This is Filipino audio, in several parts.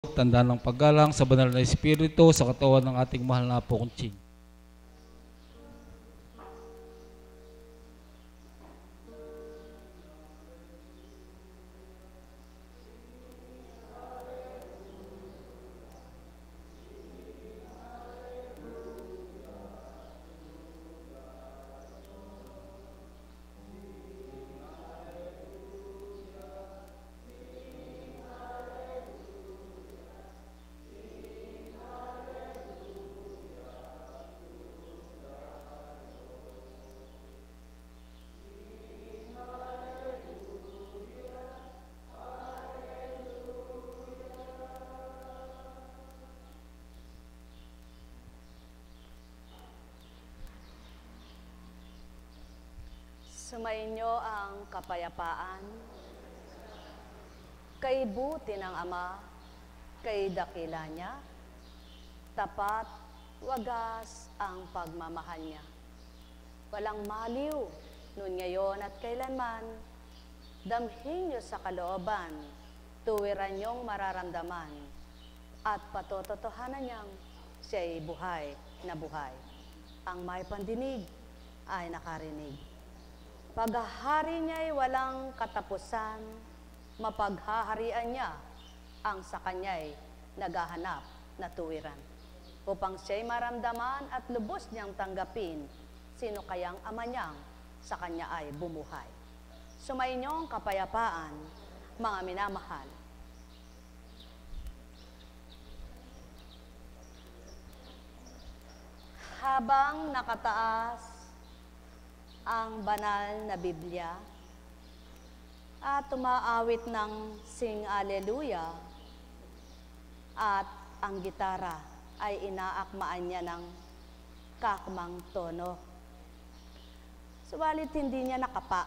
Tanda ng paggalang sa banal na Espiritu sa katawan ng ating mahal na Apo Kunching. Sumainyo ang kapayapaan, kay buti ng Ama, kay dakila niya, tapat, wagas ang pagmamahal niya. Walang maliw, nun ngayon at kailanman, damhin niyo sa kalooban, tuwiran niyong mararamdaman, at patototohanan niyang siya'y buhay na buhay. Ang may pandinig ay nakarinig. Paghahari niya'y walang katapusan, mapaghaharian niya ang sa kanya'y naghahanap na tuwiran. Upang siya'y maramdaman at lubos niyang tanggapin, sino kayang ama niyang sa kanya ay bumuhay. Sumainyong kapayapaan, mga minamahal. Habang nakataas ang banal na Biblia at tumaawit ng Sing Alleluia at ang gitara ay inaakmaan niya ng kakmang tono. Subalit hindi niya nakapa.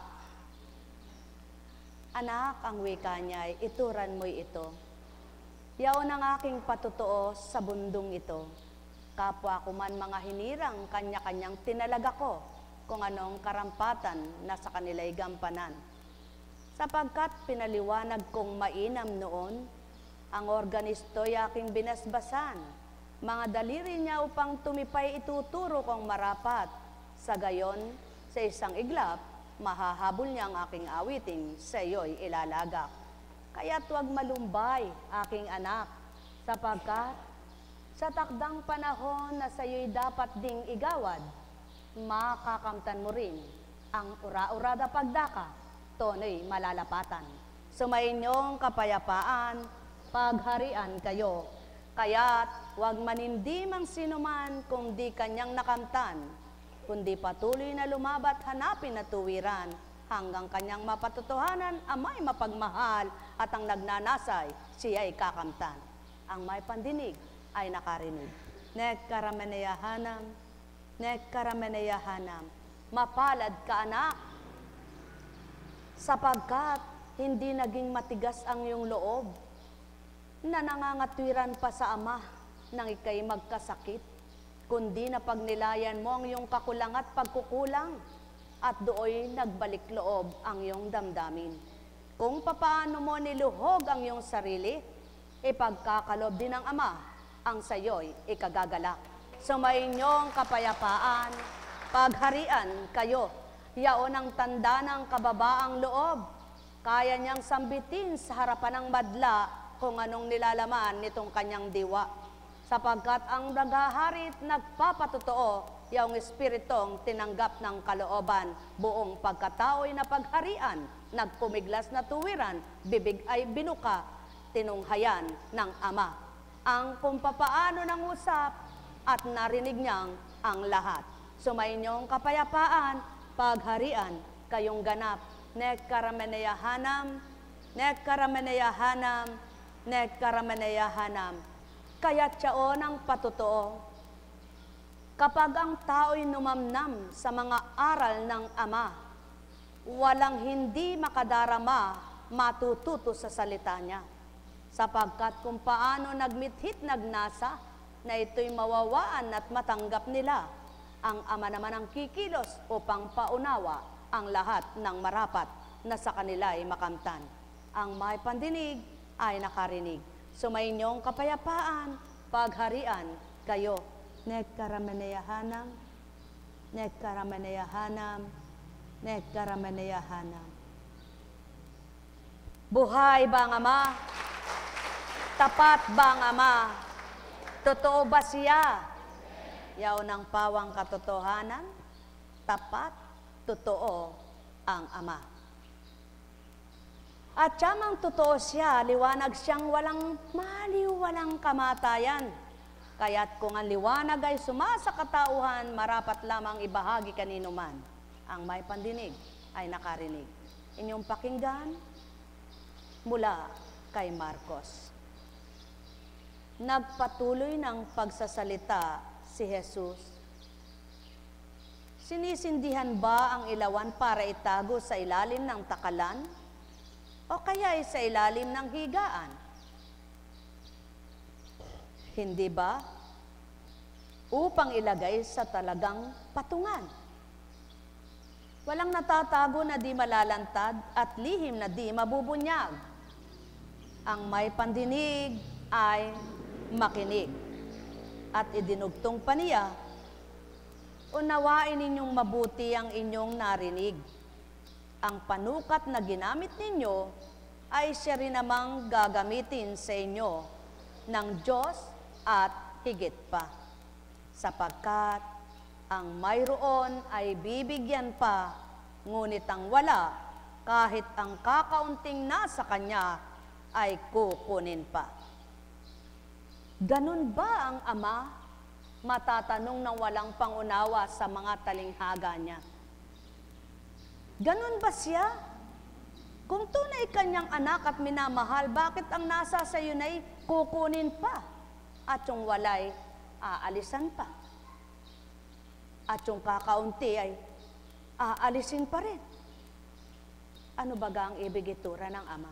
Anak, ang wika niya ay ituran mo'y ito. Yaon ang aking patutuo sa bundong ito. Kapwa ko man mga hinirang kanya-kanyang tinalaga ko kung anong karampatan na sa kanila'y gampanan. Sapagkat pinaliwanag kong mainam noon, ang organisto'y aking binasbasan. Mga daliri niya upang tumipay ituturo kong marapat. Sa gayon, sa isang iglap, mahahabol niya ang aking awiting, sa iyo'y ilalagak. Kaya't huwag malumbay, aking anak, sapagkat sa takdang panahon na sa iyo'y dapat ding igawad, makakamtan mo rin ang ura-urada pagdaka, tono'y malalapatan. Sumainyong kapayapaan, pagharian kayo, kaya't huwag manindim ang sinuman kung di kanyang nakamtan, kundi patuloy na lumabat hanapin na tuwiran, hanggang kanyang mapatutuhanan ang may mapagmahal at ang nagnanasay siya'y kakamtan. Ang may pandinig ay nakarinig. Nek karameneyahanam, nek karameneyahanam, mapalad ka anak, sapagkat hindi naging matigas ang iyong loob, na nangangatwiran pa sa ama nang ikay magkasakit, kundi na pagnilayan mo ang iyong kakulang at pagkukulang, at dooy nagbalik loob ang iyong damdamin. Kung papaano mo niluhog ang iyong sarili, ipagkakalob din ng ama ang sayo'y ikagagalak. Sumainyong kapayapaan, pagharian kayo, yaon ang tanda ng kababaang loob. Kaya niyang sambitin sa harapan ng madla kung anong nilalaman nitong kanyang diwa. Sapagkat ang naghaharit nagpapatotoo, yaong espiritong tinanggap ng kalooban, buong pagkatao'y napagharian, nagpumiglas na tuwiran, bibig ay binuka, tinunghayan ng ama. Ang kung papaano ng usap, at narinig niyang ang lahat. Sumainyong kapayapaan, pagharian, kayong ganap. Nek karameneyahanam, nek karameneyahanam, nek karameneyahanam. Kaya't siyaon ang patutuo. Kapag ang tao'y numamnam sa mga aral ng Ama, walang hindi makadarama matututo sa salita niya. Sapagkat kung paano nagmithit nagnasa, na ito'y mawawaan at matanggap nila, ang Ama naman ang kikilos upang paunawa ang lahat ng marapat na sa kanila ay makamtan. Ang may pandinig ay nakarinig. Sumainyong kapayapaan, pagharian kayo. Nekkaramaneyahanam, nekkaramaneyahanam, nekkaramaneyahanam. Buhay ba ang Ama? Tapat ba ang Ama? Totoo ba siya? Yaw ng pawang katotohanan, tapat, totoo ang Ama. At tiyamang totoo siya, liwanag siyang walang maliw, walang kamatayan. Kaya't kung ang liwanag ay sumasa katauhan, marapat lamang ibahagi kanino man. Ang may pandinig ay nakarinig. Inyong pakinggan mula kay Marcos. Nagpatuloy ng pagsasalita si Jesus. Sinisindihan ba ang ilawan para itago sa ilalim ng takalan? O kaya sa ilalim ng higaan? Hindi ba? Upang ilagay sa talagang patungan. Walang natatago na di malalantad at lihim na di mabubunyag. Ang may pandinig ay makinig. At idinugtong pa niya, unawain ninyong mabuti ang inyong narinig. Ang panukat na ginamit ninyo ay siya rin namang gagamitin sa inyo ng Diyos at higit pa. Sapagkat ang mayroon ay bibigyan pa, ngunit ang wala, kahit ang kakaunting nasa kanya, ay kukunin pa. Ganun ba ang Ama? Matatanong ng walang pangunawa sa mga talinghaga niya. Ganun ba siya? Kung tunay kanyang anak at minamahal, bakit ang nasa sa iyo na'y kukunin pa? At yung walay, aalisan pa. At yung kakaunti ay aalisin pa rin. Ano baga ang ibig itura ng Ama?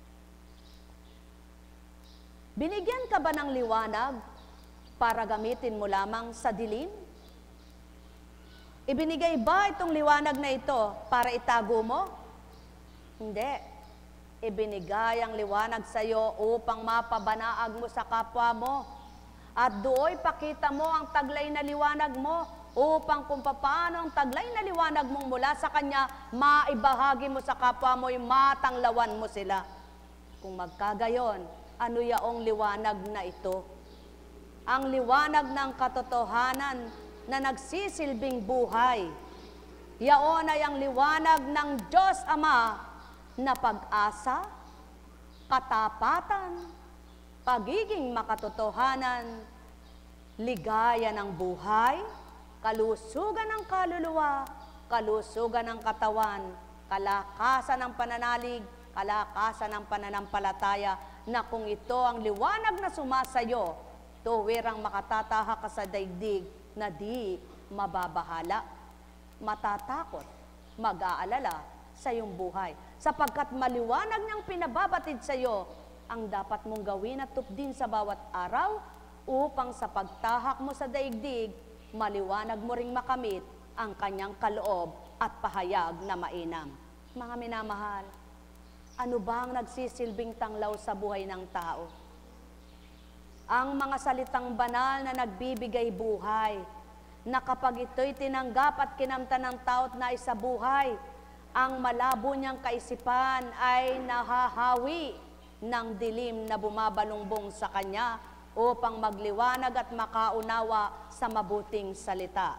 Binigyan ka ba ng liwanag para gamitin mo lamang sa dilim? Ibinigay ba itong liwanag na ito para itago mo? Hindi. Ibinigay ang liwanag sa iyo upang mapabanaag mo sa kapwa mo. At dooy pakita mo ang taglay na liwanag mo upang kung paano ang taglay na liwanag mong mula sa Kanya, maibahagi mo sa kapwa mo'y matanglawan mo sila. Kung magkagayon, ano yaong liwanag na ito? Ang liwanag ng katotohanan na nagsisilbing buhay. Yaon ay ang liwanag ng Diyos Ama na pag-asa, katapatan, pagiging makatotohanan, ligaya ng buhay, kalusugan ng kaluluwa, kalusugan ng katawan, kalakasan ng pananalig, kalakasan ng pananampalataya, na kung ito ang liwanag na sumasayo, tuwirang makatataha ka sa daigdig na di mababahala, matatakot, mag-aalala sa iyong buhay. Sapagkat maliwanag niyang pinababatid sa iyo ang dapat mong gawin at tupdin sa bawat araw upang sa pagtahak mo sa daigdig, maliwanag mo ring makamit ang kanyang kaloob at pahayag na mainam. Mga minamahal, ano ba ang nagsisilbing tanglaw sa buhay ng tao? Ang mga salitang banal na nagbibigay buhay, na kapag ito'y tinanggap at kinamtan ng tao't nais sa buhay, ang malabo niyang kaisipan ay nahahawi ng dilim na bumabalungbong sa kanya upang magliwanag at makaunawa sa mabuting salita.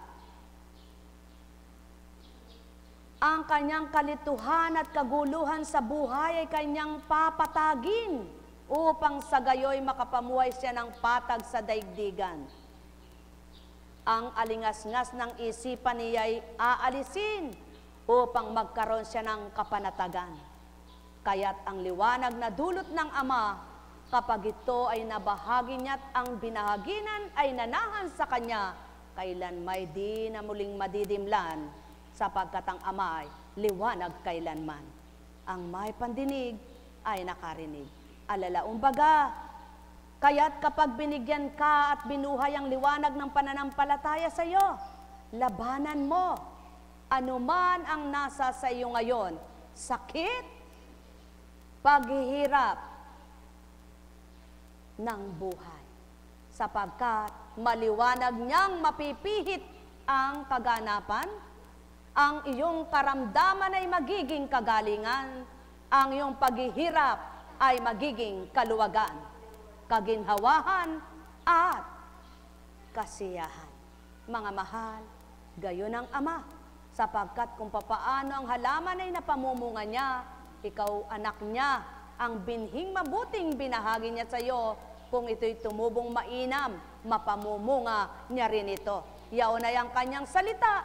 Ang kanyang kalituhan at kaguluhan sa buhay ay kanyang papatagin upang sa gayoy makapamuhay siya ng patag sa daigdigan. Ang alingas-ngas ng isipan niya ay aalisin upang magkaroon siya ng kapanatagan. Kaya't ang liwanag na dulot ng Ama, kapag ito ay nabahagi niya't ang binahaginan ay nanahan sa Kanya, kailan may di na muling madidimlan, sapagkat ang Ama ay liwanag kailanman. Ang may pandinig ay nakarinig. Alalaumbaga, kaya't kapag binigyan ka at binuhay ang liwanag ng pananampalataya sa iyo, labanan mo anuman ang nasa sa iyo ngayon, sakit, paghihirap, ng buhay. Sapagkat maliwanag niyang mapipihit ang kaganapan, ang iyong karamdaman ay magiging kagalingan, ang iyong paghihirap ay magiging kaluwagan, kaginhawahan at kasiyahan. Mga mahal, gayon ang Ama, sapagkat kung papaano ang halaman ay napamumunga niya, ikaw anak niya, ang binhing mabuting binahagi niya sa iyo, kung ito'y tumubong mainam, mapamumunga niya rin ito. Yaon ay ang kanyang salita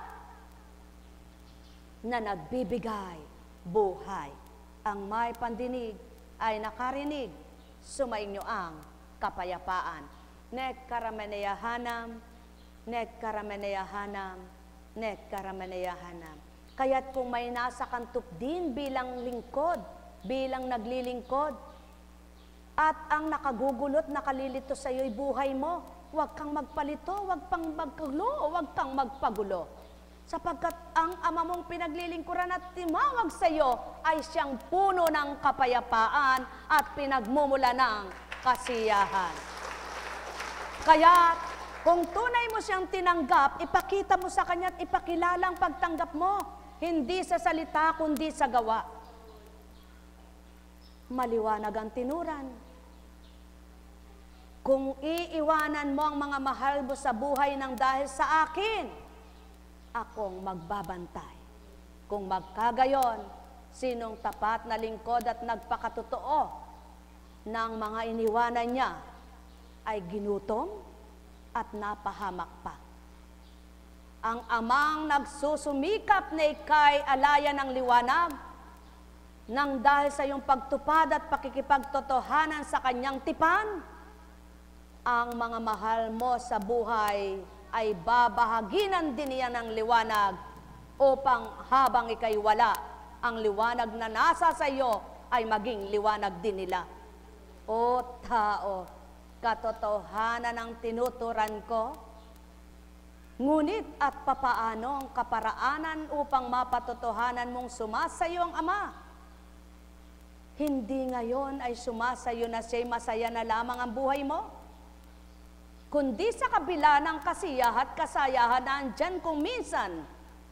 na nagbibigay buhay. Ang may pandinig ay nakarinig, sumainyo ang kapayapaan. Nek karameneyahanam, nek karameneyahanam, nek karameneyahanam. Kaya't kung may nasa kantop din bilang lingkod, bilang naglilingkod, at ang nakagugulot, nakalilito sa iyo'y buhay mo, huwag kang magpalito, huwag pang magkagulo, huwag kang magpagulo. Sapagkat ang Ama mong pinaglilingkuran at timawag sa iyo ay siyang puno ng kapayapaan at pinagmumula ng kasiyahan. Kaya kung tunay mo siyang tinanggap, ipakita mo sa Kanya at ipakilala ang pagtanggap mo, hindi sa salita kundi sa gawa. Maliwanag ang tinuran. Kung iiwanan mo ang mga mahal mo sa buhay ng dahil sa akin, akong magbabantay. Kung magkagayon, sinong tapat na lingkod at nagpakatotoo ng mga iniwanan niya ay ginutom at napahamak pa. Ang amang nagsusumikap na ikay alaya ng liwanag, nang dahil sa iyong pagtupad at pakikipagtotohanan sa kanyang tipan, ang mga mahal mo sa buhay ay babahaginan din niya ng liwanag upang habang ikay wala, ang liwanag na nasa sa iyo ay maging liwanag din nila. O tao, katotohanan ang tinuturan ko, ngunit at papaano ang kaparaanan upang mapatotohanan mong sumasayo ang Ama? Hindi ngayon ay sumasayo na siya'y masaya na lamang ang buhay mo, kundi sa kabila ng kasiyahan at kasayahan na andyan kung minsan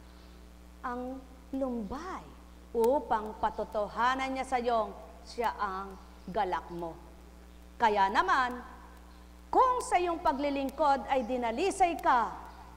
ang lumbay upang patotohanan niya sa iyong siya ang galak mo. Kaya naman, kung sa iyong paglilingkod ay dinalisay ka,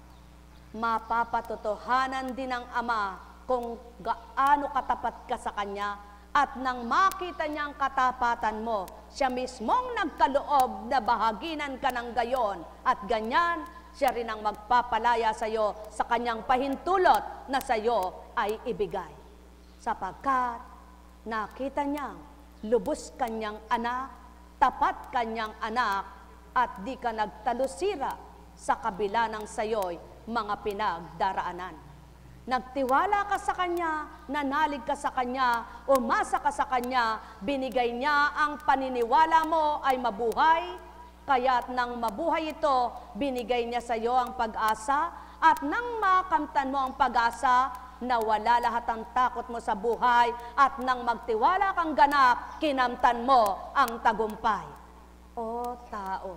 mapapatotohanan din ng Ama kung gaano katapat ka sa Kanya. At nang makita niya ang katapatan mo, siya mismong nagkaloob na bahaginan ka ng gayon. At ganyan, siya rin ang magpapalaya sa iyo sa kanyang pahintulot na sa iyo ay ibigay. Sapagkat nakita niyang lubos kanyang anak, tapat kanyang anak, at di ka nagtalusira sa kabila ng sayo'y mga pinagdaraanan. Nagtiwala ka sa Kanya, nanalig ka sa Kanya, umasa ka sa Kanya, binigay niya ang paniniwala mo ay mabuhay, kaya't nang mabuhay ito, binigay niya sa iyo ang pag-asa, at nang makamtan mo ang pag-asa, nawala lahat ang takot mo sa buhay, at nang magtiwala kang ganap, kinamtan mo ang tagumpay. O tao,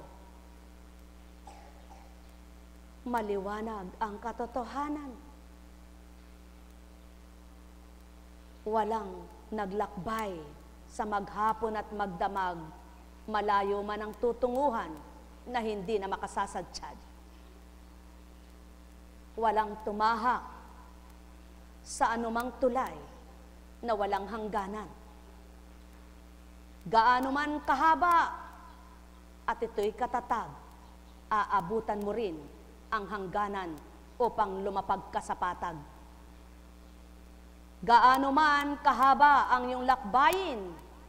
maliwanag ang katotohanan. Walang naglakbay sa maghapon at magdamag, malayo man ang tutunguhan na hindi na makasasadsyad. Walang tumahak sa anumang tulay na walang hangganan. Gaano man kahaba at ito'y katatag, aabutan mo rin ang hangganan upang lumapag ka sa patag. Gaano man kahaba ang iyong lakbayin,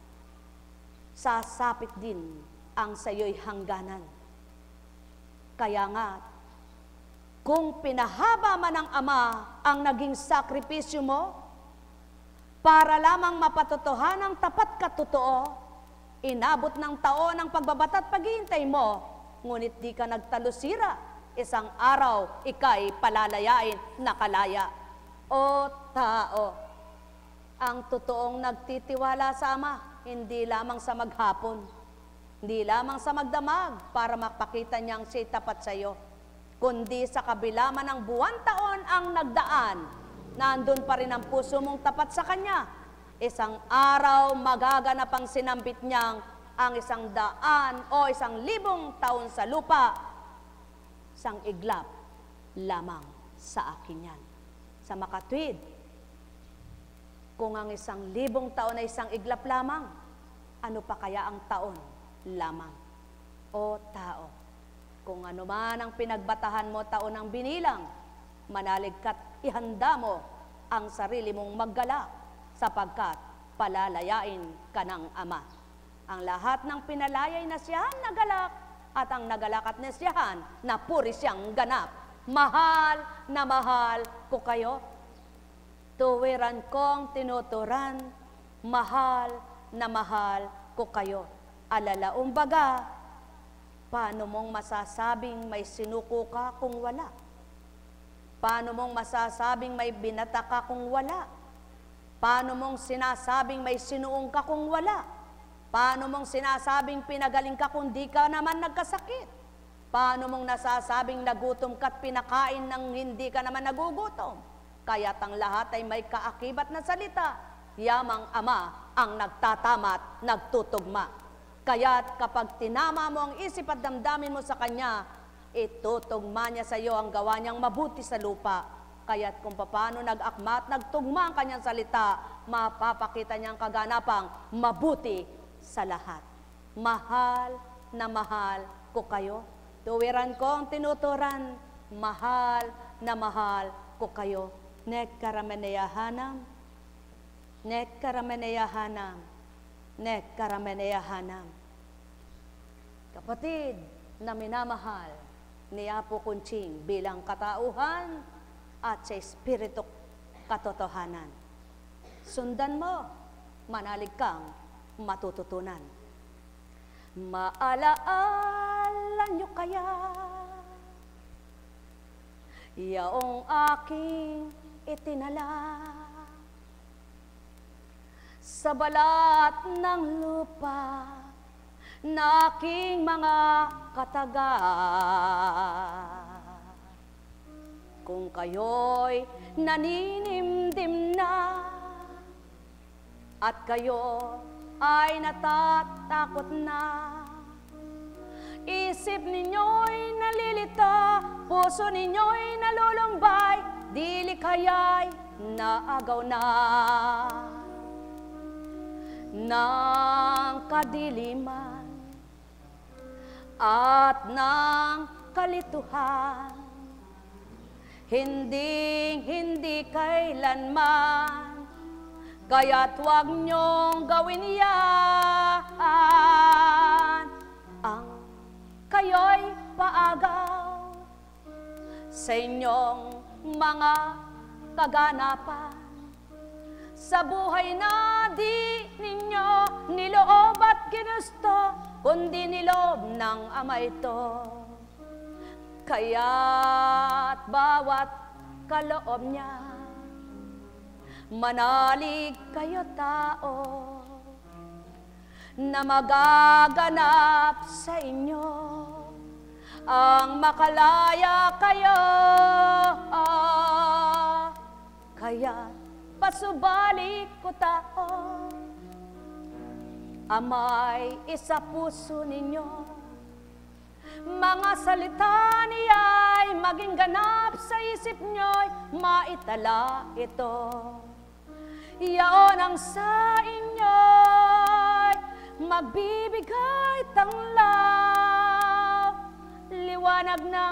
sasapit din ang sayo'y hangganan. Kaya nga, kung pinahaba man ng Ama ang naging sakripisyo mo, para lamang mapatotohanan ang tapat katotoo, inabot ng taon ang pagbabata at paghihintay mo, ngunit di ka nagtalusira, isang araw ika'y palalayain na kalaya. O tao, ang totoong nagtitiwala sa Ama, hindi lamang sa maghapon, Hindi lamang sa magdamag para makapakita niyang siya'y tapat sa iyo, kundi sa kabila man ng buwan taon ang nagdaan, nandun pa rin ang puso mong tapat sa Kanya. Isang araw magaganap ang sinambit niyang ang 100 o 1,000 taon sa lupa, isang iglap lamang sa akin yan. Sa makatwid, kung ang 1,000 taon ay isang iglap lamang, ano pa kaya ang taon lamang o tao? Kung ano man ang pinagbatahan mo taon ang binilang, manalig ka't ihanda mo ang sarili mong maggalak, sapagkat palalayain ka ng Ama. Ang lahat ng pinalayay na siyahan nagalak, at ang nagalak at nasiyahan na puri siyang ganap. Mahal na mahal ko kayo, tuwiran kong tinuturan, mahal na mahal ko kayo. Alalaong baga, paano mong masasabing may sinuko ka kung wala? Paano mong masasabing may binata ka kung wala? Paano mong sinasabing may sinuong ka kung wala? Paano mong sinasabing pinagaling ka kung di ka naman nagkasakit? Paano mong nasasabing nagutom ka't pinakain nang hindi ka naman nagugutom? Kaya't ang lahat ay may kaakibat na salita, yamang Ama ang nagtatamat, nagtutugma. Kaya't kapag tinama mo ang isip at damdamin mo sa Kanya, itutugma niya sa iyo ang gawa niyang mabuti sa lupa. Kaya't kung paano nag-akma at nagtugma ang Kanyang salita, mapapakita niyang kaganapang mabuti sa lahat. Mahal na mahal ko kayo. Tuwiran ko ang tinuturan, mahal na mahal ko kayo. Nek karameneyahanam, nek karameneyahanam, nek karameneyahanam. Kapatid na minamahal ni Apo Kunching bilang katauhan at sa espiritu katotohanan, sundan mo, manalig kang matututunan. Maalaala nyo kaya yaong aking itinala sa balat ng lupa na aking mga kataga. Kung kayo'y naninimdim na at kayo ay natatakot na, isip ninyo'y nalilita, puso ninyo'y nalulumbay, dili kaya'y naagaw na ng kadiliman at ng kalituhan. Hindi kailanman, kaya't huwag niyong gawin yan. Ang kayo'y paagaw sa inyong mga kaganapan, sa buhay na di ninyo niloob at ginusto, kundi nilob ng Ama ito. Kaya't bawat kaloob niya, manalig kayo tao, na magaganap sa inyo ang makalaya kayo. Kaya pasubalik ko tao, Amay isa puso ninyo, mga salita niya'y maging ganap sa isip nyo'y maitala ito. Yaon ang sa inyo'y magbibigay tanglaw, liwanag ng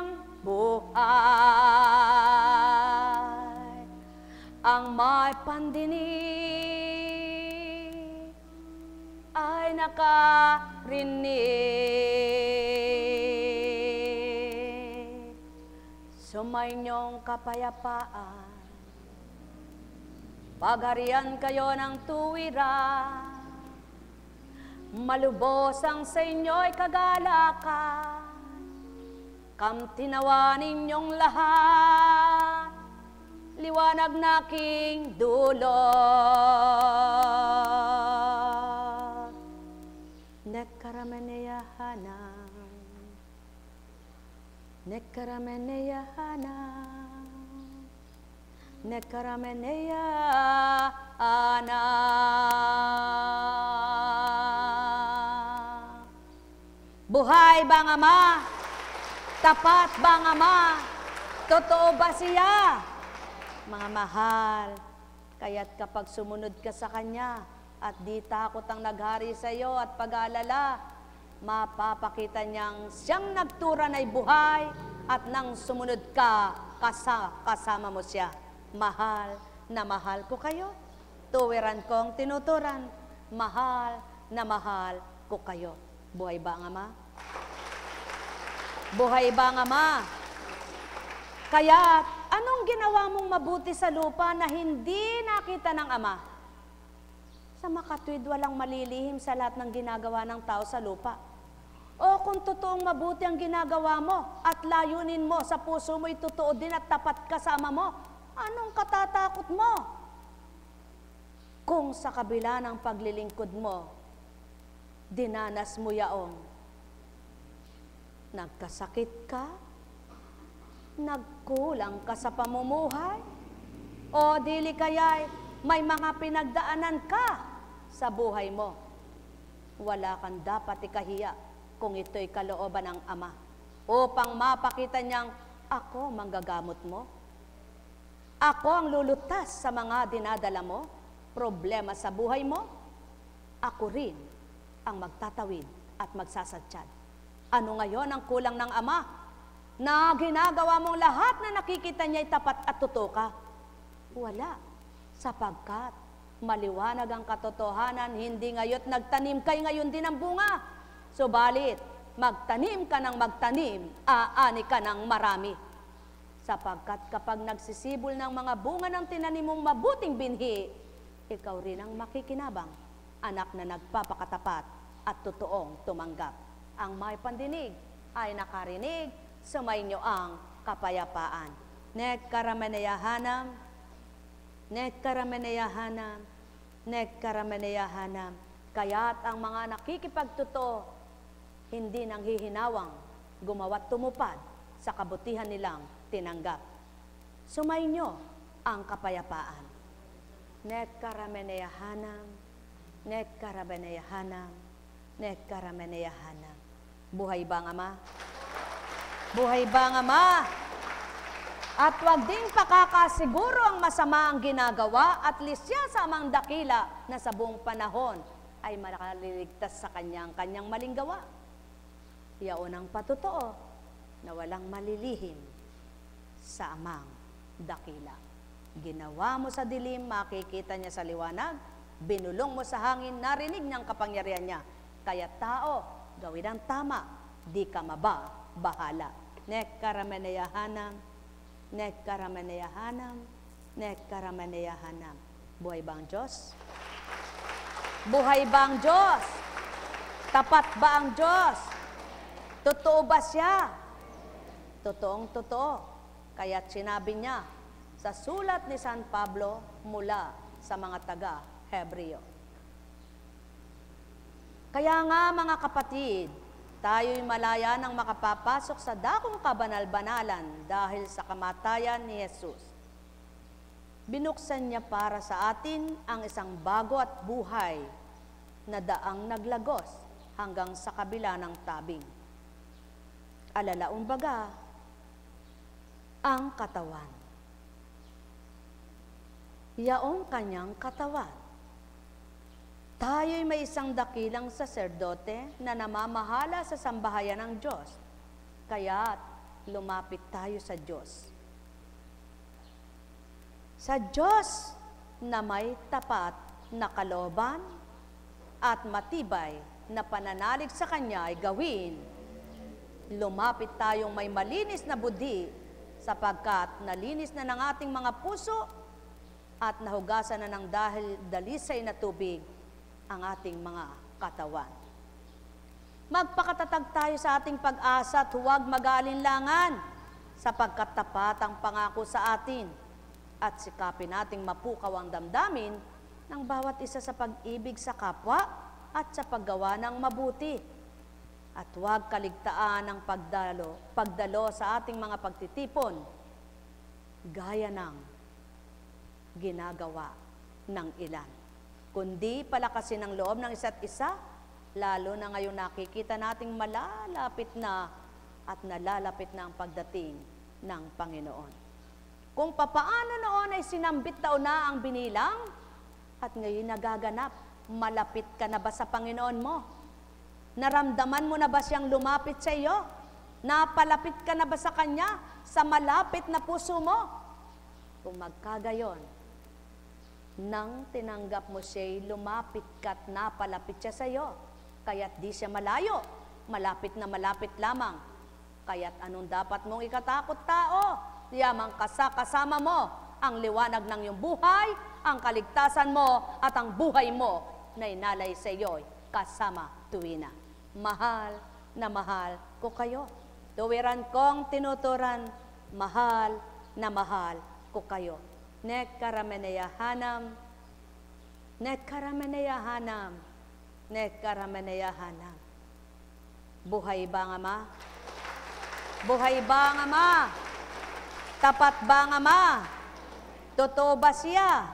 buhay. Ang may pandinig ay nakarinig. Sumayinyong kapayapaan, pagharian kayo ng tuwiran, malubos ang sa inyo'y kagalakan, kamtinawa ninyong lahat, liwanag na aking dulot. Nekkarameneya Nekarameneya hana, nekarameneya hana. Buhay bang Ama? Tapat bang Ama? Totoo ba siya? Mga mahal, kaya't kapag sumunod ka sa Kanya at di takot ang naghari sa iyo at pag-aalala, mapapakita niyang siyang nagturan ay buhay at nang sumunod ka, kasama mo siya. Mahal na mahal ko kayo. Tuwiran kong tinuturan. Mahal na mahal ko kayo. Buhay ba ang Ama? Buhay ba ang Ama? Kaya, anong ginawa mong mabuti sa lupa na hindi nakita ng Ama? Sa makatwid, walang malilihim sa lahat ng ginagawa ng tao sa lupa. O kung totoong mabuti ang ginagawa mo at layunin mo sa puso mo'y totoo din at tapat ka sa Ama mo, anong katatakot mo? Kung sa kabila ng paglilingkod mo, dinanas mo yaong nagkasakit ka, nagkulang ka sa pamumuhay, o dili kaya'y may mga pinagdaanan ka sa buhay mo. Wala kang dapat ikahiya kung ito'y kalooban ng Ama upang mapakita niyang ako manggagamot mo. Ako ang lulutas sa mga dinadala mo, problema sa buhay mo. Ako rin ang magtatawid at magsasadyad. Ano ngayon ang kulang ng Ama? Na ginagawa mong lahat na nakikita niya'y tapat at totoo ka? Wala. Sapagkat maliwanag ang katotohanan, hindi ngayon nagtanim kay ngayon din ang bunga. Subalit, magtanim ka ng magtanim, aani ka ng marami. Sapagkat kapag nagsisibol ng mga bunga ng tinanim mong mabuting binhi, ikaw rin ang makikinabang, anak na nagpapakatapat at totoong tumanggap. Ang may pandinig ay nakarinig, sumainyo ang kapayapaan. Nekkarameneyahanam, nekkarameneyahanam, nekkarameneyahanam. Kaya't ang mga nakikipagtotoo, hindi nang hihinawang, gumawa't tumupad sa kabutihan nilang tinanggap. Sumainyo ang kapayapaan. Nekkarameneyahanam, nekkarameneyahanam, nekkarameneyahanam. Buhay ba ang Ama? Buhay ba ang Ama? At huwag ding pakakasiguro ang masama ang ginagawa at lisya sa amang dakila na sa buong panahon ay makaliligtas sa kanyang maling gawa. Yaon ang patotoo na walang malilihim sa amang dakila. Ginawa mo sa dilim, makikita niya sa liwanag. Binulong mo sa hangin, narinig niyang kapangyarihan niya. Kaya tao, gawin ang tama, di ka bahala. Nekkarameneyahanam, nekkarameneyahanam, nekkarameneyahanam. Buhay ba ang Diyos? Buhay ba ang Diyos? Tapat ba ang Diyos? Totoo ba siya? Totoong totoo. Kaya't sinabi niya sa sulat ni San Pablo mula sa mga taga-Hebreo. Kaya nga mga kapatid, tayo'y malaya nang makapapasok sa dakong kabanal-banalan dahil sa kamatayan ni Jesus. Binuksan niya para sa atin ang isang bago at buhay na daang naglagos hanggang sa kabila ng tabing. Alalaong baga, ang katawan. Yaong kanyang katawan. Tayo'y may isang dakilang saserdote na namamahala sa sambahayan ng Diyos. Kaya't lumapit tayo sa Diyos. Sa Diyos na may tapat na kalooban at matibay na pananalig sa Kanya ay gawin. Lumapit tayong may malinis na budhi sapagkat nalinis na ng ating mga puso at nahugasan na ng dahil dalisay na tubig ang ating mga katawan. Magpakatatag tayo sa ating pag-asa at huwag mag-aalinlangan sapagkat tapat ang pangako sa atin at sikapin nating mapukaw ang damdamin ng bawat isa sa pag-ibig sa kapwa at sa paggawa ng mabuti. At huwag kaligtaan ang pagdalo sa ating mga pagtitipon, gaya ng ginagawa ng ilan. Kundi palakasin ang loob ng isa't isa, lalo na ngayon nakikita nating malalapit na at nalalapit na ang pagdating ng Panginoon. Kung papaano noon ay sinambit daw na ang binilang, at ngayon nagaganap, malapit ka na ba sa Panginoon mo? Naramdaman mo na ba siyang lumapit sa iyo? Napalapit ka na ba sa Kanya, sa malapit na puso mo? Kung magkagayon, nang tinanggap mo siya'y lumapit ka at napalapit siya sa iyo, kaya't di siya malayo, malapit na malapit lamang. Kaya't anong dapat mong ikatakot tao? Yamang kasama mo ang liwanag ng iyong buhay, ang kaligtasan mo at ang buhay mo na inalay sa iyo'y kasama tuwina. Mahal na mahal ko kayo. Tuwiran kong tinuturan, mahal na mahal ko kayo. Nekkarameneyahanam, nekkarameneyahanam, nekkarameneyahanam. Buhay ba ang Ama? Buhay ba ang Ama? Tapat ba ang Ama? Totoo ba siya?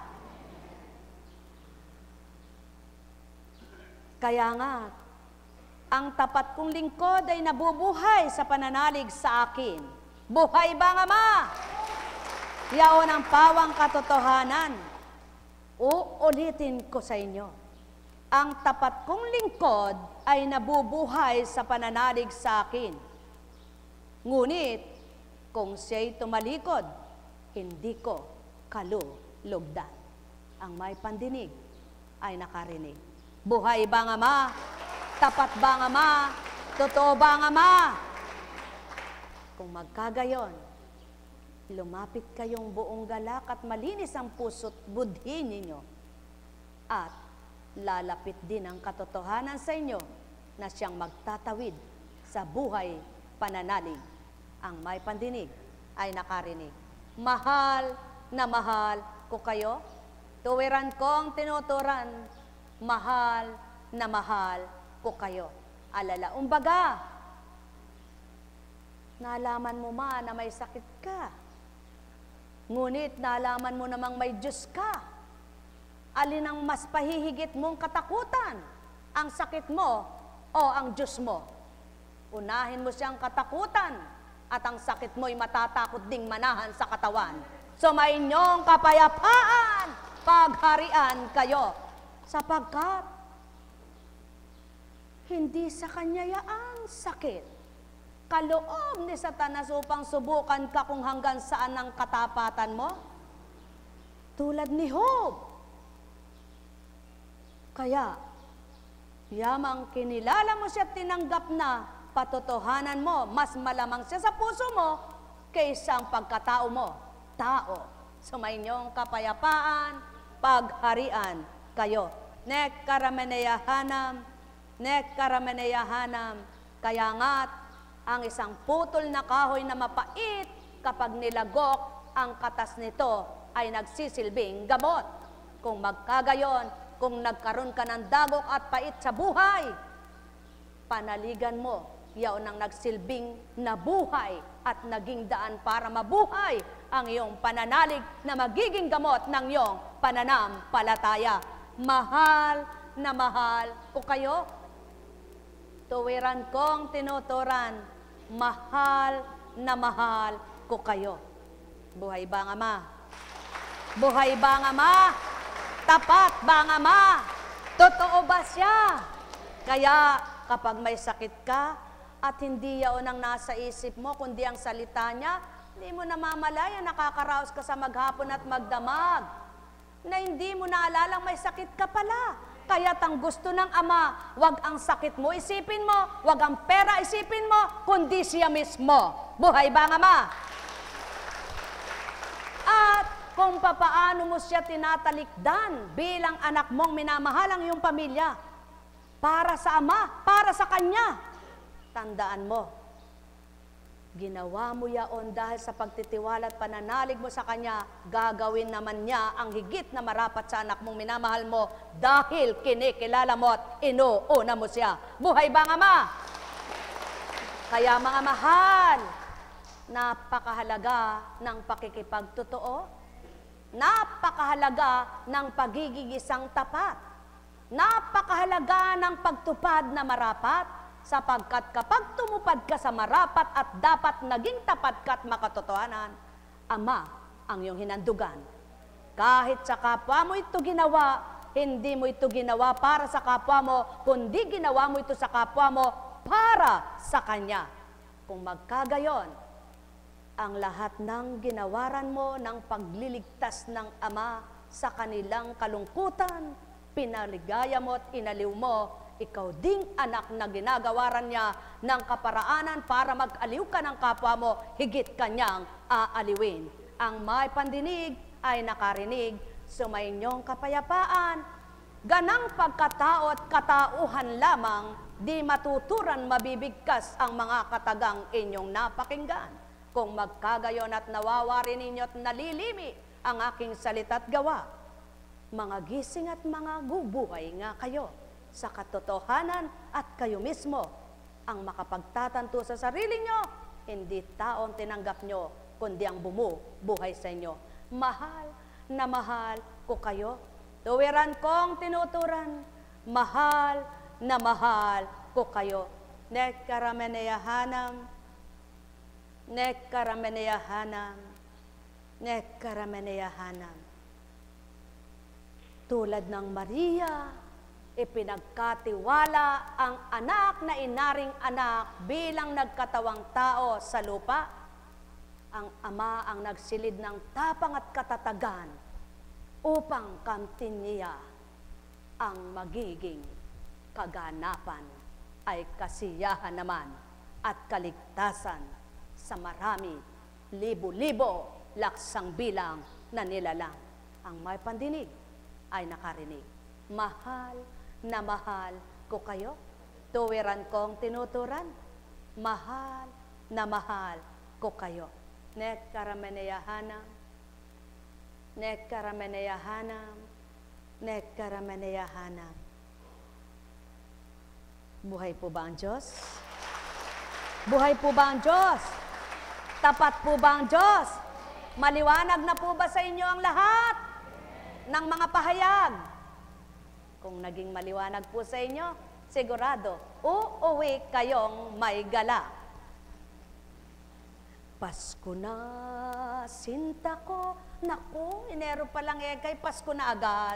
Kaya nga, ang tapat kong lingkod ay nabubuhay sa pananalig sa akin. Buhay ba ang Ama? Yaon ang pawang katotohanan. Uulitin ko sa inyo. Ang tapat kong lingkod ay nabubuhay sa pananalig sa akin. Ngunit, kung siya'y tumalikod, hindi ko kalulugdan. Ang may pandinig ay nakarinig. Buhay ba ang Ama? Tapat ba ang Ama? Totoo ba ang Ama? Kung magkagayon, lumapit kayong buong galak at malinis ang puso't budhi ninyo. At lalapit din ang katotohanan sa inyo na siyang magtatawid sa buhay pananalig. Ang may pandinig ay nakarinig. Mahal na mahal ko kayo. Tuwiran kong tinuturan, mahal na mahal ko kayo. Alala, umbaga, nalaman mo man na may sakit ka. Ngunit nalaman mo namang may Diyos ka. Alin ang mas pahihigit mong katakutan? Ang sakit mo o ang Diyos mo? Unahin mo siyang katakutan at ang sakit mo'y matatakot ding manahan sa katawan. Sumainyong kapayapaan, pagharian kayo, sapagkat hindi sa kanya yaang sakit. Kaloob ni Satanas upang subukan ka kung hanggang saan ang katapatan mo. Tulad ni Job. Kaya, yamang kinilala mo siya at tinanggap na patotohanan mo, mas malamang siya sa puso mo kaysa ang pagkatao mo. Tao, sumainyong kapayapaan, pagharian kayo. Nekkarameneyahanam, nekkarameneyahanam. Kaya nga't ang isang putol na kahoy na mapait, kapag nilagok, ang katas nito ay nagsisilbing gamot. Kung magkagayon, kung nagkaroon ka ng dagok at pait sa buhay, panaligan mo, yaon ang nagsilbing na buhay at naging daan para mabuhay ang iyong pananalig na magiging gamot ng iyong pananampalataya. Mahal na mahal ko kayo. Tuwiran kong tinuturan, mahal na mahal ko kayo. Buhay ba ang Ama? Buhay ba ang Ama? Tapat ba ang Ama? Totoo ba siya? Kaya kapag may sakit ka at hindi yaon ang nasa isip mo, kundi ang salita niya, hindi mo namamalaya, nakakaraos ka sa maghapon at magdamag, na hindi mo naalalang may sakit ka pala. Kaya't ang gusto ng Ama, wag ang sakit mo isipin mo, wag ang pera isipin mo, kundi siya mismo. Buhay ba ang Ama? At kung papaano mo siya tinatalikdan bilang anak mong minamahalang iyong pamilya, para sa Ama, para sa Kanya, tandaan mo, ginawa mo yaon dahil sa pagtitiwala at pananalig mo sa Kanya, gagawin naman niya ang higit na marapat sa anak mong minamahal mo dahil kinikilala mo at inuuna mo siya. Buhay ba ang Ama? Kaya mga mahal, napakahalaga ng pakikipagtotoo, napakahalaga ng pagiging isang tapat, napakahalaga ng pagtupad na marapat, sapagkat kapag tumupad ka sa marapat at dapat naging tapat ka at makatotohanan, Ama ang iyong hinandugan. Kahit sa kapwa mo ito ginawa, hindi mo ito ginawa para sa kapwa mo, kundi ginawa mo ito sa kapwa mo para sa Kanya. Kung magkagayon, ang lahat ng ginawaran mo ng pagliligtas ng Ama sa kanilang kalungkutan, pinaligaya mo at inaliw mo, ikaw ding anak na ginagawaran niya ng kaparaanan para mag-aliw ka ng kapwa mo, higit kanyang aaliwin. Ang may pandinig ay nakarinig, sumainyong kapayapaan, ganang pagkatao at katauhan lamang, di matuturan mabibigkas ang mga katagang inyong napakinggan. Kung magkagayon at nawawari ninyo at nalilimi ang aking salita't gawa, mga gising at mga gubuhay nga kayo sa katotohanan at kayo mismo ang makapagtatanto sa sarili nyo, hindi taong tinanggap nyo, kundi ang bumubuhay sa inyo. Mahal na mahal ko kayo, tuwiran kong tinuturan, mahal na mahal ko kayo. Nekarameneyahanam, nekarameneyahanam, nekarameneyahanam. Tulad ng Maria, ipinagkatiwala ang anak na inaring anak bilang nagkatawang tao sa lupa, ang Ama ang nagsilid ng tapang at katatagan upang kamtin niya ang magiging kaganapan ay kasiyahan naman at kaligtasan sa marami, libo-libo, laksang bilang na nilalang. Ang may pandinig ay nakarinig. Mahal na mahal ko kayo, tuwiran kong tinuturan, mahal na mahal ko kayo. Nekarameneyahanam, nekarameneyahanam, nekarameneyahanam. Buhay po ba ang Diyos? Buhay po ba ang Diyos? Tapat po ba ang Diyos? Maliwanag na po ba sa inyo ang lahat ng mga pahayag? Kung naging maliwanag po sa inyo, sigurado, uuwi kayong may gala. Pasko na, sinta ko. Naku, Enero pa lang kay Pasko na agad.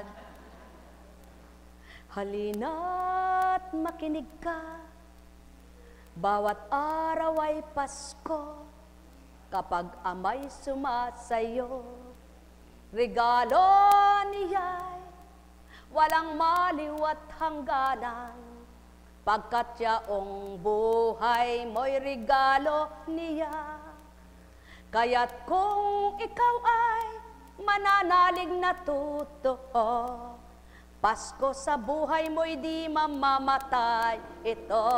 Halina't makinig ka, bawat araw ay Pasko, kapag Ama'y sumasayo, regalo niya'y walang maliw at hangganan, pagkat yaong buhay mo'y regalo niya. Kaya't kung ikaw ay mananalig na totoo, Pasko sa buhay mo'y di mamamatay ito.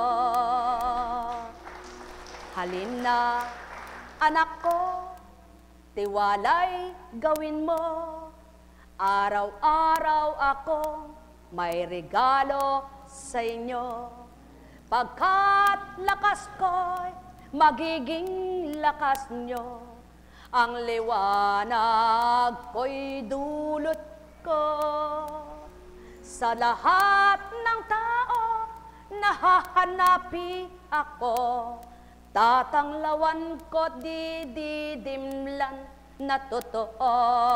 Halin na, anak ko, tiwalay gawin mo, araw-araw ako may regalo sa inyo. Pagkat lakas ko'y magiging lakas nyo, ang liwanag ko'y dulot ko. Sa lahat ng tao nahahanapi ako, tatanglawan ko didimlan na totoo.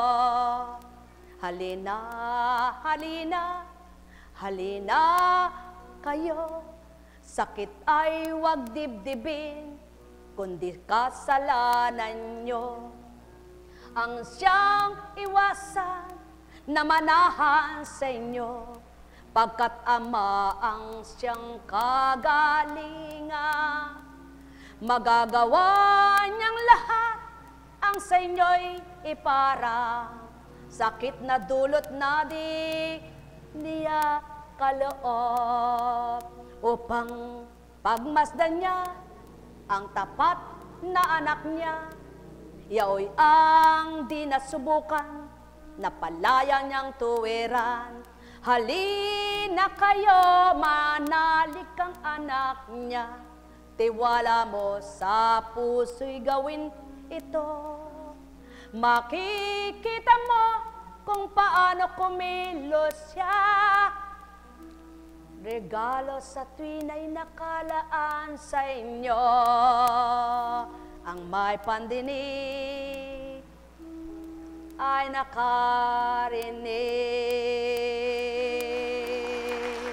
Halina, halina, halina kayo, sakit ay wag dibdibin, kundi kasalanan nyo. Ang siyang iwasan na manahan sa inyo, pagkat Ama ang siyang kagalingan. Magagawa niyang lahat ang sa inyo'y iparang, sakit na dulot na di niya kaloob, upang pagmasdan niya ang tapat na anak niya. Yaoy ang di nasubukan, napalaya niyang tuwiran. Halina kayo, manalig ang anak niya, tiwala mo sa puso'y gawin ito. Makikita mo kung paano kumilos siya. Regalo sa tuwin ay nakalaan sa inyo. Ang may pandinig ay nakarinig.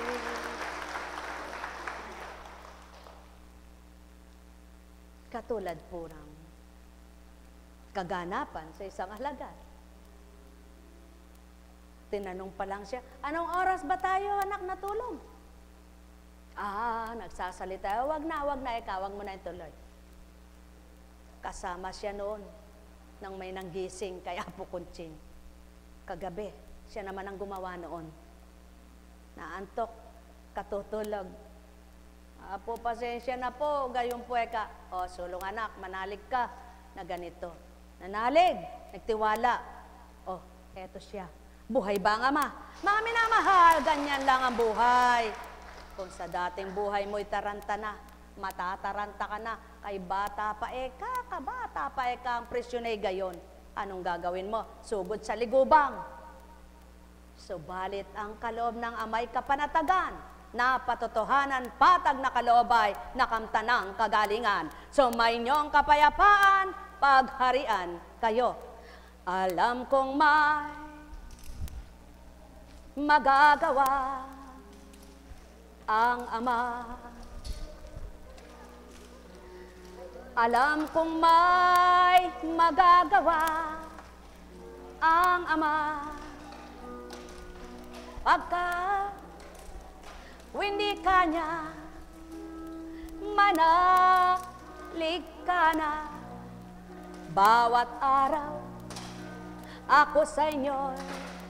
Katulad po ng kaganapan sa isang alagad. Tinanong pa lang siya, anong oras ba tayo anak natulog? Nagsasalita, wag na ikaw, wag mo na ituloy. Kasama siya noon nang may nanggising kay Apo Kunching. Kagabi, siya naman ang gumawa noon. Naantok, katutulog. Apo, pasensya na po, gayon po eka. O, sulong anak, manalig ka na ganito. Nanalig, nagtiwala. O, eto siya. Buhay ba ang ama? Mga minamahal, ganyan lang ang buhay. Kung sa dating buhay mo'y taranta na, matataranta ka na, kay bata pa eka, kabata pa eka, ang presyon ay gayon. Anong gagawin mo? Sugod sa ligubang. Subalit ang kaloob ng amay kapanatagan, na patotohanan patag na kaloobay, nakamtanang kagalingan. Sumainyo ang kapayapaan, pagharian kayo. Alam kong may magagawa ang ama. Alam kong may magagawa ang ama. Pagka hindi ka niya, manalig ka na. Bawat araw ako sa inyo'y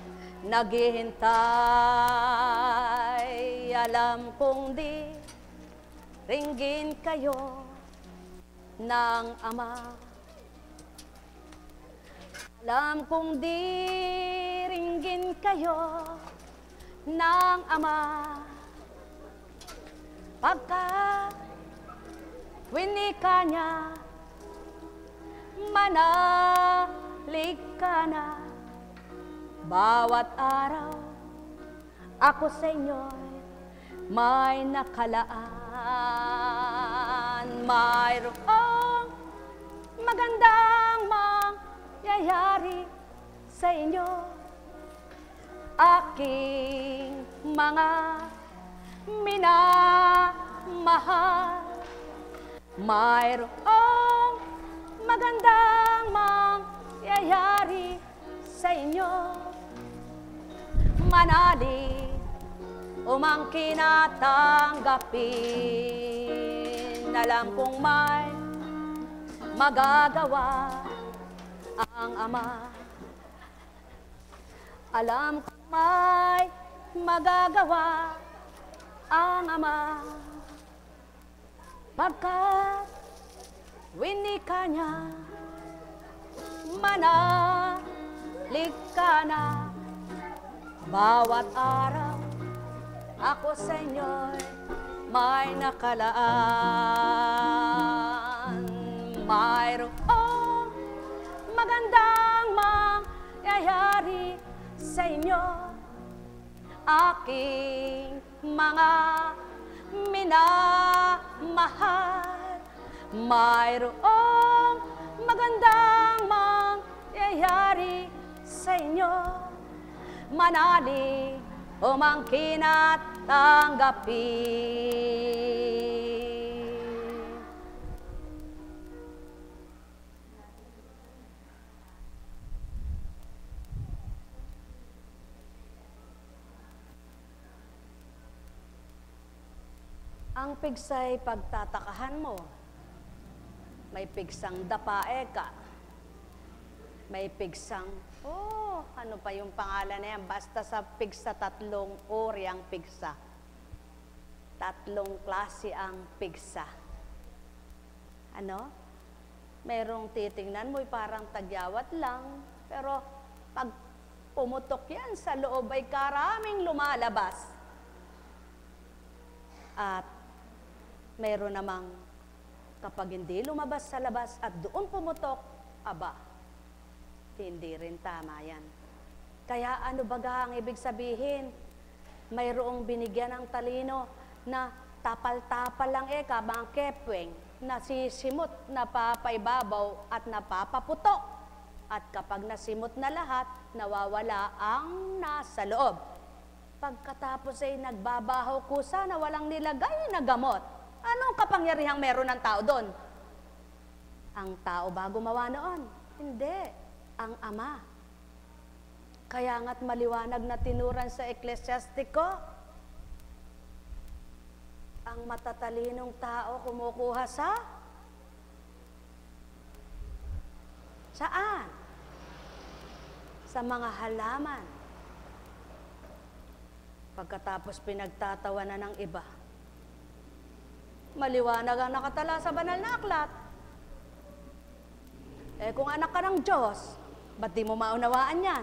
naghihintay. Alam kong di ringgin kayo ng ama. Alam kong di ringgin kayo ng ama. Pagka winika niya, manalig ka na. Bawat araw ako sa inyo'y may nakalaan. Mayroong magandang mangyayari sa inyo, aking mga minamahal. Mayroong magandang mangyayari sa inyo, manalig umangkin at tanggapin. Alam kong may magagawa ang ama. Alam kong may magagawa ang ama. Pagkat winika niya, manalig ka na. Bawat araw ako sa inyo'y may nakalaan. Mayroong magandang mangyayari sa inyo, aking mga minamahal. Mayroong magandang mangyayari sa inyo, manalig umangkin at tanggapin. Ang pigsa'y pagtatakahan mo. May pigsang dapae ka. May pigsang, ano pa yung pangalan na yan? Basta sa pigsa, tatlong uri ang pigsa. Tatlong klase ang pigsa. Ano? Merong titingnan mo'y parang tagyawat lang. Pero pag pumutok yan, sa loob ay karaming lumalabas. At meron namang Kapag hindi lumabas sa labas at doon pumutok, aba, hindi rin tama yan. Kaya ano baga ang ibig sabihin? Mayroong binigyan ng talino na tapal-tapal lang kabang kepweng, nasisimot, napapaibabaw at napapaputok. At kapag nasimot na lahat, nawawala ang nasa loob. Pagkatapos ay nagbabahaw kusa na walang nilagay na gamot. Anong kapangyarihang meron ng tao doon? Ang tao ba gumawa noon? Hindi. Ang Ama. Kaya nga't maliwanag na tinuran sa Eklesiastiko, ang matatalinong tao kumukuha sa? Saan? Sa mga halaman. Pagkatapos pinagtatawanan ng iba, maliwanag ang nakatala sa banal na aklat. Kung anak ka ng Diyos, ba't di mo maunawaan yan?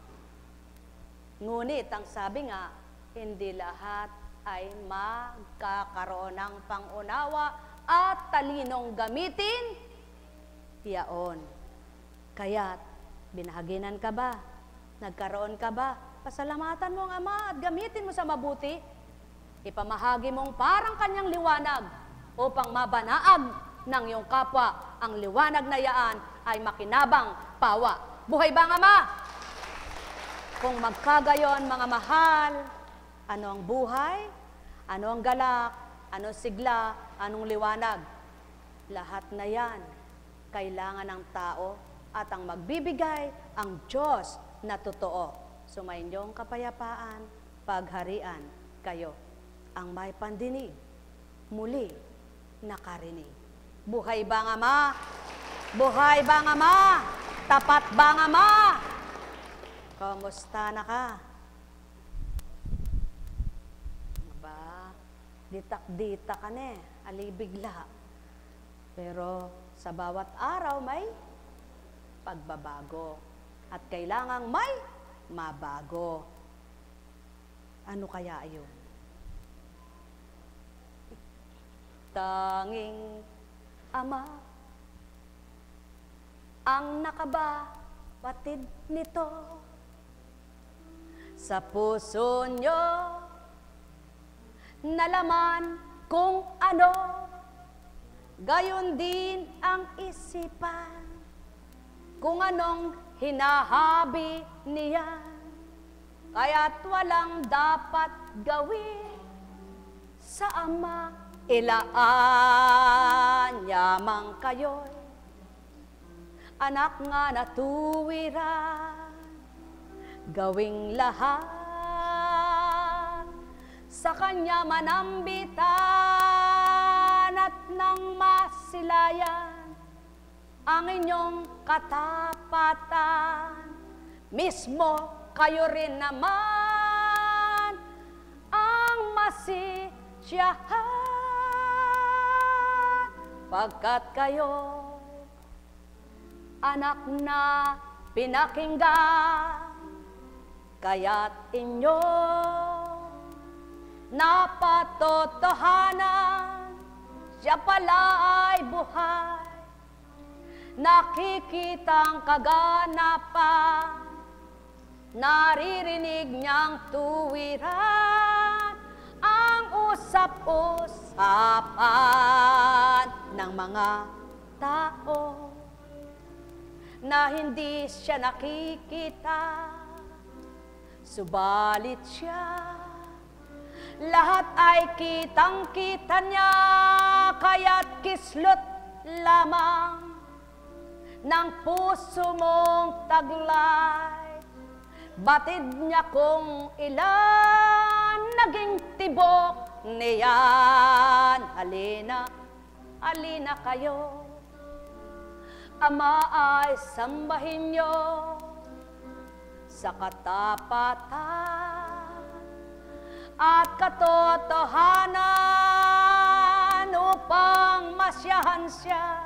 Ngunit ang sabi nga, hindi lahat ay magkakaroon ng pangunawa at talinong gamitin yaon. Kaya't binahaginan ka ba? Nagkaroon ka ba? Pasalamatan mo ang Ama at gamitin mo sa mabuti. Ipamahagi mong parang kanyang liwanag upang mabanaag ng iyong kapwa. Ang liwanag na yaan ay makinabang pawa. Buhay ba ang Ama? Kung magkagayon, mga mahal, ano ang buhay? Ano ang galak? Ano sigla? Anong liwanag? Lahat na yan, kailangan ng tao at ang magbibigay ang Diyos na totoo. Sumainyong kapayapaan, pagharian kayo. Ang may pandinig, muli nakarinig. Buhay ba ang Ama? Buhay ba ang Ama? Tapat ba ang Ama? Kamusta na ka? Ba, ditak-dita ka na alibigla. Pero sa bawat araw may pagbabago. At kailangang may mabago. Ano kaya yun? Tanging Ama ang nakabatid nito sa puso nyo, nalaman kung ano, gayon din ang isipan, kung anong hinahabi niya, kaya't walang dapat gawin sa Ama, ilaan yamang kayo'y anak nga natuwiran, gawing lahat sa Kanya manambitan at nang masilayan ang inyong katapatan. Mismo kayo rin naman ang masisiyahan, pagkat kayo anak na pinakinggan, kaya't inyo napatotohanan, siya pala ay buhay, nakikitang kaganapan, naririnig niyang tuwiran, ang usap-usapan ng mga tao na hindi siya nakikita, subalit siya lahat ay kitang-kita niya, kaya't kislot lamang ng puso mong taglay, batid niya kung ilan naging tibok niyan. Halina, halina kayo, Ama ay sambahin niyo sa katapatan at katotohanan upang masyahan siya,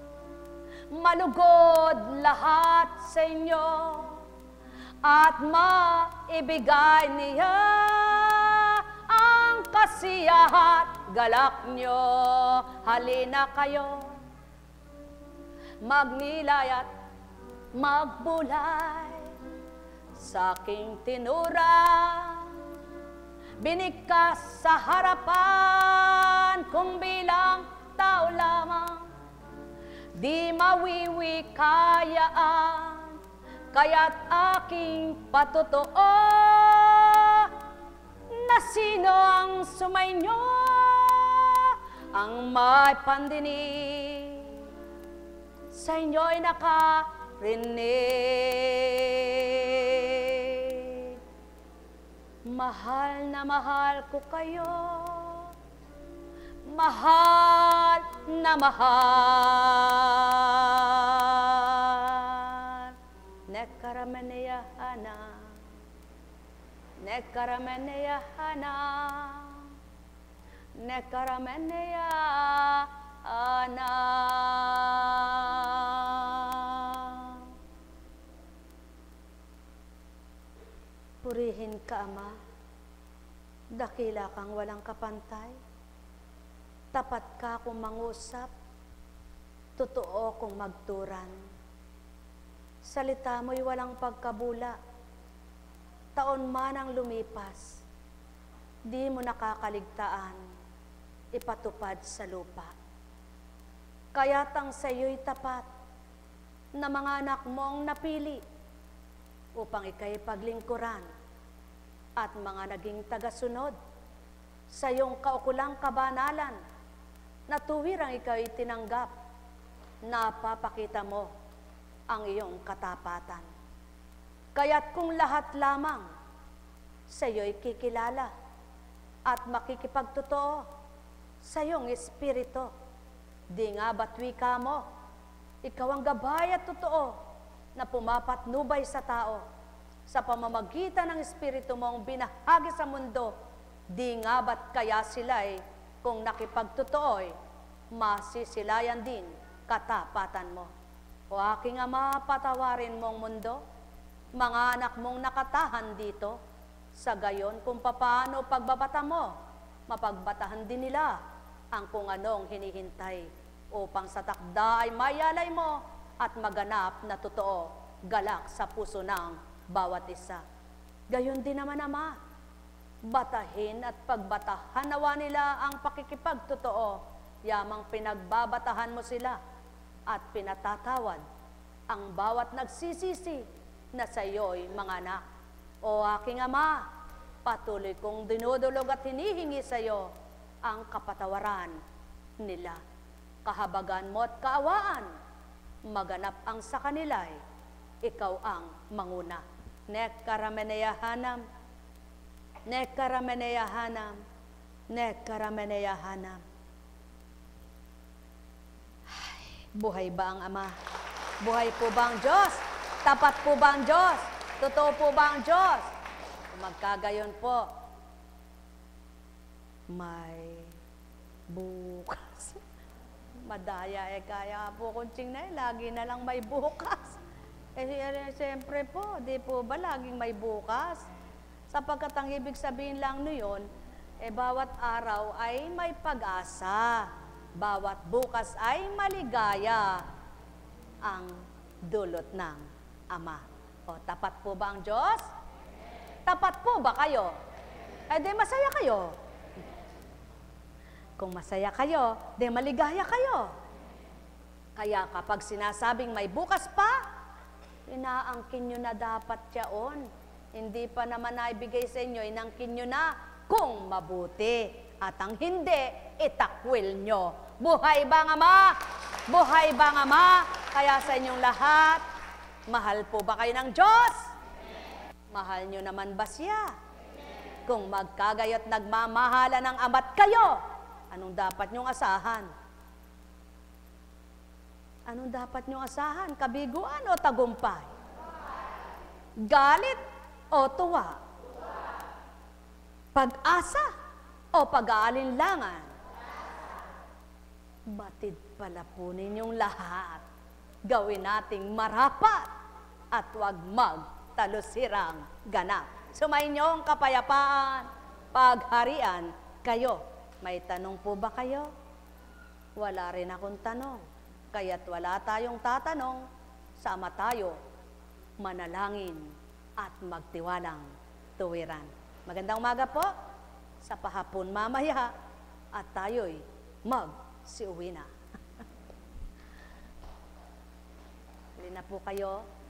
malugod lahat sa inyo at maibigay niya ang kasiyahat galak nyo, halina kayo, magnilay at magbulay sa aking tinurang, binigkas sa harapan kung bilang tao lamang, di mawiwikayaan, kaya't aking patotoo na sino ang sumainyo ang may pandinig sa inyo'y nakarinig. Mahal na mahal ko kayo, mahal na mahal. Nekarameneyahana, nekarameneyahana, nekarameneyahana. Purihin ka, Ama, dakila kang walang kapantay, tapat ka kung mangusap, totoo kung magturan. Salita mo'y walang pagkabula, taon man ang lumipas, di mo nakakaligtaan, ipatupad sa lupa. Kaya't ang sa'yo'y tapat na mga anak mong napili upang ika'y paglingkuran at mga naging tagasunod sa iyong kaukulang kabanalan na tuwirang ika'y tinanggap, napapakita mo ang iyong katapatan. Kaya't kung lahat lamang sa iyo'y kikilala at makikipagtotoo sa iyong espiritu, di nga batwi ka mo, ikaw ang gabay at totoo na pumapatnubay sa tao sa pamamagitan ng espiritu mong binahagi sa mundo, di nga ba't kaya sila'y kung nakipagtotoo'y masisilayan din katapatan mo. O aking Ama, patawarin mong mundo, mga anak mong nakatahan dito, sa gayon kung papaano pagbabata mo, mapagbatahan din nila ang kung anong hinihintay upang sa takda ay mayalay mo at maganap na totoo, galak sa puso ng bawat isa. Gayon din naman, Ama, batahin at pagbatahan nawa nila ang pakikipagtotoo, yamang pinagbabatahan mo sila at pinatatawad ang bawat nagsisisi na sa iyo'y mga anak. O aking Ama, patuloy kong dinudulog at hinihingi sa iyo ang kapatawaran nila. Kahabagan mo at kaawaan, maganap ang sa kanila'y ikaw ang manguna. Nekarameneyahanam, nekarameneyahanam, nekarameneyahanam. Buhay ba ang Ama? Buhay po ba ang Diyos? Tapat po ba ang Diyos? Totoo po ba ang Diyos? Magkagayon po, may bukas. Madaya kaya po kunching na lagi na lang may bukas. Siyempre po, di po ba laging may bukas? Sapagkat ang ibig sabihin lang nun, bawat araw ay may pag-asa. Bawat bukas ay maligaya ang dulot ng Ama. O, tapat po ba ang Diyos? Tapat po ba kayo? Di masaya kayo. Kung masaya kayo, di maligaya kayo. Kaya kapag sinasabing may bukas pa, inaangkin nyo na dapat yaon. Hindi pa naman naibigay sa inyo, inangkin nyo na kung mabuti. At ang hindi, itakwil nyo. Buhay ba ang Ama? Buhay ba ang Ama? Kaya sa inyong lahat, mahal po ba kayo ng Diyos? Mahal nyo naman ba siya? Kung magkagayo't nagmamahala ng Ama't kayo, anong dapat nyong asahan? Anong dapat nyong asahan? Kabiguan o tagumpay? Galit o tuwa? Pag-asa o pag-aalinlangan? Batid pala po ninyong lahat. Gawin nating marapat at huwag magtalusirang ganap. Sumayin niyong kapayapaan, pagharian kayo May tanong po ba kayo? Wala rin akong tanong. Kaya't wala tayong tatanong, sama tayo, manalangin at magtiwalang tuwiran. Magandang umaga po sa pahapon mamaya at tayo'y mag-siuwi na. Hali na po kayo.